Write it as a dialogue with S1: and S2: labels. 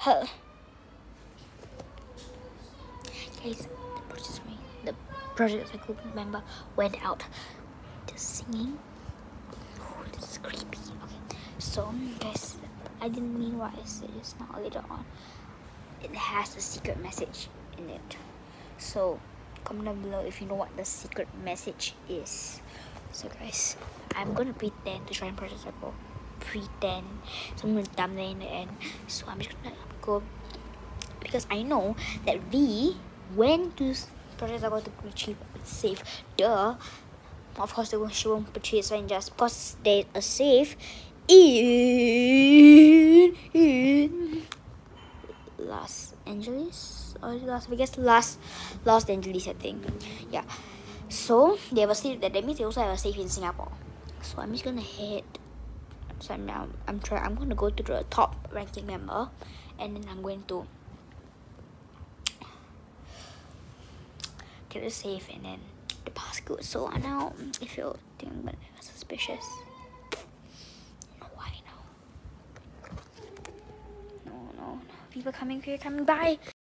S1: Huh. Guys, the Project Cycle member went out. Just singing. Oh, this is creepy. Okay, so guys, I didn't mean what I said just now. Later on, it has a secret message in it. So comment down below if you know what the secret message is. So guys, I'm gonna pretend to join Project Cycle. Pretend. So I'm gonna thumbnail in the end. So I'm just gonna go because I know that we went to Project Cycle to achieve safe. Duh. Of course, she won't purchase Avengers because there's a safe in Los Angeles or Las Vegas, Los Angeles, I think. Yeah. So they have a safe. That means they also have a safe in Singapore. So I'm just gonna head. So now I'm gonna go to the top ranking member, and then I'm going to get a safe and then the passcode. So now if you think I'm gonna be suspicious, no, why no? No, people coming by.